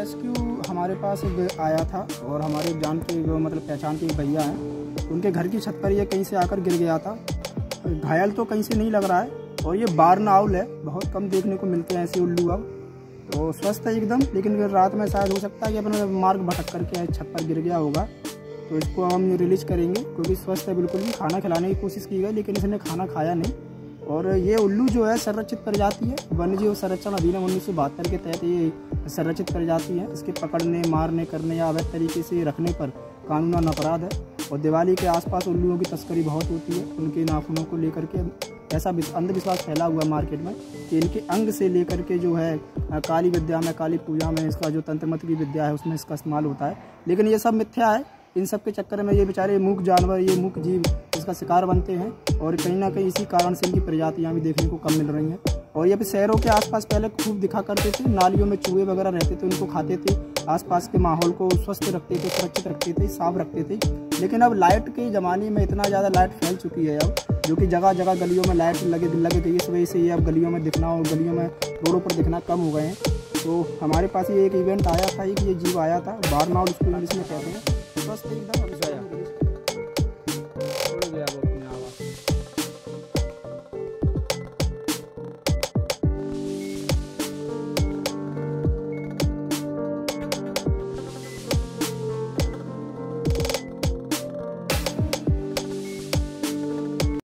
Rescue हमारे पास एक आया था और हमारे एक जान के मतलब पहचान के भैया हैं, उनके घर की छत पर ये कहीं से आकर गिर गया था। घायल तो कहीं से नहीं लग रहा है और ये बार्न आउल है, बहुत कम देखने को मिलते हैं ऐसे उल्लू। अब तो स्वस्थ है एकदम, लेकिन रात में शायद हो सकता है कि अपने मार्ग भटक करके छत पर गिर गया होगा। तो इसको हम रिलीज करेंगे क्योंकि स्वस्थ है बिल्कुल भी। खाना खिलाने की कोशिश की गई लेकिन इसने खाना खाया नहीं। और ये उल्लू जो है संरक्षित प्रजाति है, वन्यजीव संरक्षण अधिनियम 1972 के तहत ये संरक्षित प्रजाति है। इसके पकड़ने, मारने, करने या अवैध तरीके से रखने पर कानूनन अपराध है। और दिवाली के आसपास उल्लुओं की तस्करी बहुत होती है। उनके नाखूनों को लेकर के ऐसा अंधविश्वास फैला हुआ मार्केट में कि इनके अंग से लेकर के जो है काली विद्या में, काली पूजा में, इसका जो तंत्र मंत्र की विद्या है उसमें इसका इस्तेमाल होता है। लेकिन ये सब मिथ्या है। इन सब के चक्कर में ये बेचारे मूक जानवर, ये मूक जीव इसका शिकार बनते हैं और कहीं ना कहीं इसी कारण से इनकी प्रजातियाँ भी देखने को कम मिल रही हैं। और ये भी शहरों के आसपास पहले खूब दिखा करते थे, नालियों में चूहे वगैरह रहते थे, उनको खाते थे, आसपास के माहौल को स्वस्थ रखते थे, सुरक्षित रखते थे, साफ रखते थे। लेकिन अब लाइट के ज़माने में इतना ज़्यादा लाइट फैल चुकी है अब, जो कि जगह जगह गलियों में लाइट लगे गई। इस वजह से ये अब गलियों में दिखना और गलियों में रोडों पर दिखना कम हो गए हैं। तो हमारे पास ये एक इवेंट आया था कि ये जीव आया था, बार्न आउल इसको इंग्लिश में कहते हैं, स्वस्थ एकदम।